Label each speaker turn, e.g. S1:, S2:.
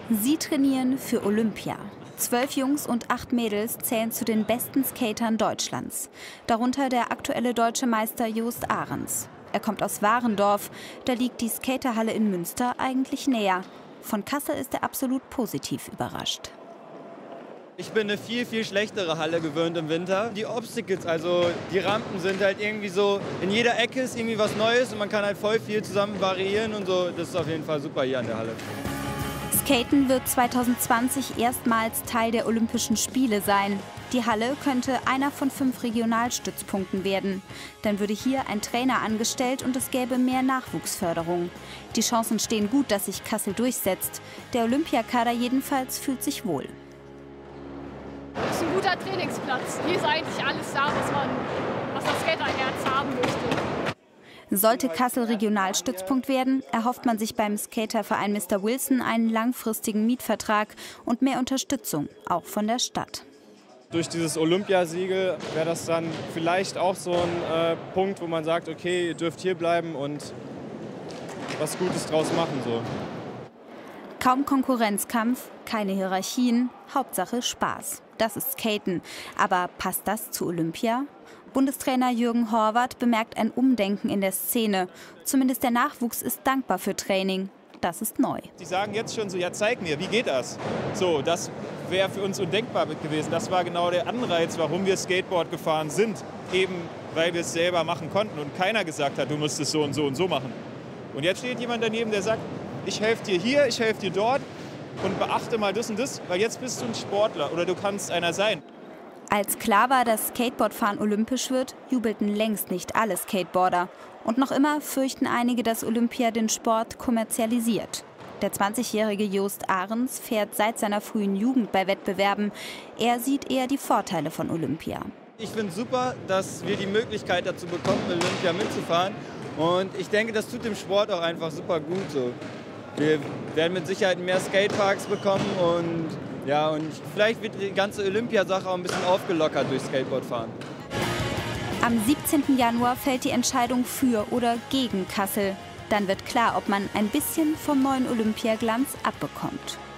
S1: Sie trainieren für Olympia. 12 Jungs und 8 Mädels zählen zu den besten Skatern Deutschlands. Darunter der aktuelle deutsche Meister Jost Ahrens. Er kommt aus Warendorf. Da liegt die Skaterhalle in Münster eigentlich näher. Von Kassel ist er absolut positiv überrascht.
S2: Ich bin eine viel, viel schlechtere Halle gewöhnt im Winter. Die Obstacles, also die Rampen sind halt irgendwie so, in jeder Ecke ist irgendwie was Neues und man kann halt voll viel zusammen variieren und so. Das ist auf jeden Fall super hier an der Halle.
S1: Skaten wird 2020 erstmals Teil der Olympischen Spiele sein. Die Halle könnte einer von 5 Regionalstützpunkten werden. Dann würde hier ein Trainer angestellt und es gäbe mehr Nachwuchsförderung. Die Chancen stehen gut, dass sich Kassel durchsetzt. Der Olympiakader jedenfalls fühlt sich wohl.
S3: Das ist ein guter Trainingsplatz. Hier ist eigentlich alles da, was das Skaterherz haben möchte.
S1: Sollte Kassel Regionalstützpunkt werden, erhofft man sich beim Skaterverein Mr. Wilson einen langfristigen Mietvertrag und mehr Unterstützung, auch von der Stadt.
S4: Durch dieses Olympiasiegel wäre das dann vielleicht auch so ein Punkt, wo man sagt, okay, ihr dürft hier bleiben und was Gutes draus machen. So.
S1: Kaum Konkurrenzkampf, keine Hierarchien, Hauptsache Spaß. Das ist Skaten. Aber passt das zu Olympia? Bundestrainer Jürgen Horvath bemerkt ein Umdenken in der Szene. Zumindest der Nachwuchs ist dankbar für Training. Das ist neu.
S5: Die sagen jetzt schon so, ja zeig mir, wie geht das? So, das wäre für uns undenkbar gewesen. Das war genau der Anreiz, warum wir Skateboard gefahren sind. Eben, weil wir es selber machen konnten und keiner gesagt hat, du musst es so und so und so machen. Und jetzt steht jemand daneben, der sagt, ich helfe dir hier, ich helfe dir dort und beachte mal das und das, weil jetzt bist du ein Sportler oder du kannst einer sein.
S1: Als klar war, dass Skateboardfahren olympisch wird, jubelten längst nicht alle Skateboarder. Und noch immer fürchten einige, dass Olympia den Sport kommerzialisiert. Der 20-jährige Jost Ahrens fährt seit seiner frühen Jugend bei Wettbewerben. Er sieht eher die Vorteile von Olympia.
S2: Ich finde es super, dass wir die Möglichkeit dazu bekommen, Olympia mitzufahren. Und ich denke, das tut dem Sport auch einfach super gut. So. Wir werden mit Sicherheit mehr Skateparks bekommen und vielleicht wird die ganze Olympiasache auch ein bisschen aufgelockert durch Skateboardfahren.
S1: Am 17. Januar fällt die Entscheidung für oder gegen Kassel. Dann wird klar, ob man ein bisschen vom neuen Olympiaglanz abbekommt.